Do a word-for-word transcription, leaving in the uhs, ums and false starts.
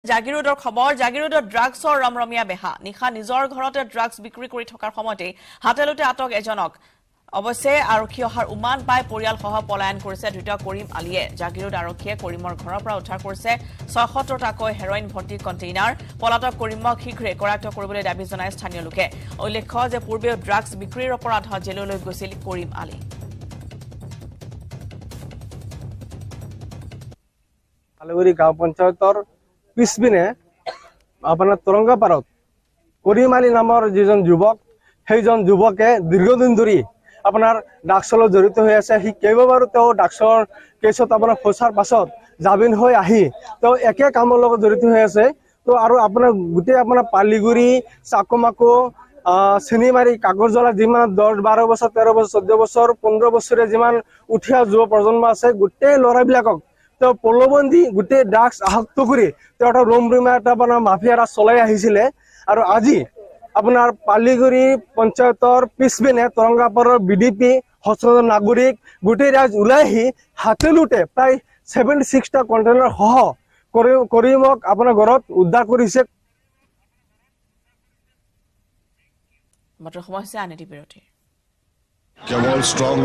জাগিৰোডৰ খবৰ জাগিৰোডৰ ড্ৰাগছৰ ৰমৰমিয়া বেহা নিখা নিজৰ ঘৰতে ড্ৰাগছ বিক্ৰী কৰি থকাৰ সময়তে হাতেলুতে আটক এজনক অৱশ্যে আৰক্ষী অহাৰ উমান পাই পৰিয়াল সহ পলায়ন কৰিছে ধৃত কৰিম আলীয়ে জাগিৰোড আৰক্ষীয়ে কৰিমৰ ঘৰৰ পৰা উদ্ধাৰ কৰিছে ছয়সত্তৰ টাকৈ হেৰইন ভৰ্তি কণ্টেইনাৰ পলাতক কৰিমক শীঘ্ৰে কৰায়ত্ব কৰিবলৈ দাবী জনায় স্থানীয় লোকে উল্লেখ্য যে পূৰ্বেও ড্ৰাগছ বিক্ৰীৰ অপৰাধত জেললৈ গৈছিল কৰিম আলী আলগুৰি গাঁও পঞ্চায়তৰ পিছপিনে আপোনাৰ তৰংগা পাৰত কৰিম আলী নামৰ যিজন যুৱক সেইজন যুৱকে দীৰ্ঘদিন ধৰি আপোনাৰ ড্ৰাগছৰ জড়িত হৈ আছে সি কেইবাবাৰো তেওঁ ড্ৰাগছৰ কেছত আপোনাৰ ফচাৰ পাছত জামিন হৈ আহি তেওঁ একে কামৰ লগত জড়িত হৈ আছে তো আৰু আপোনাৰ গোটেই আপোনাৰ পালিগুৰি চাকমাকো চিনিমাৰী কাগজলা যিমান দহ বাৰ বছৰ তেৰ বছৰ চৈধ্য বছৰ পোন্ধৰ বছৰীয়া যিমান উঠি অহা যুৱ প্ৰজন্ম আছে গোটেই ল'ৰাবিলাকক তেওঁ পলবন্দী গোটেই ড্ৰাগছ আসক্ত কৰি তেওঁ এটা ৰমৰমীয়া এটা আপোনাৰ মাফিয়া এটা চলাই আহিছিলে আৰু আজি আপোনাৰ পালিগুৰি পঞ্চায়তৰ পিছপিনে তৰংগাপাৰৰ বিডিপি সচেতন নাগৰিক গোটেই ৰাইজ ওলাই আহি হাতেলুতে প্ৰায় ছেভেণ্টি ছিক্সটা কণ্টেইনাৰ সহ কৰিমক আপোনাৰ ঘৰত উদ্ধাৰ কৰিছে মাত্ৰ সমস্যা আনে বিৰোধী কেৱল ষ্ট্ৰং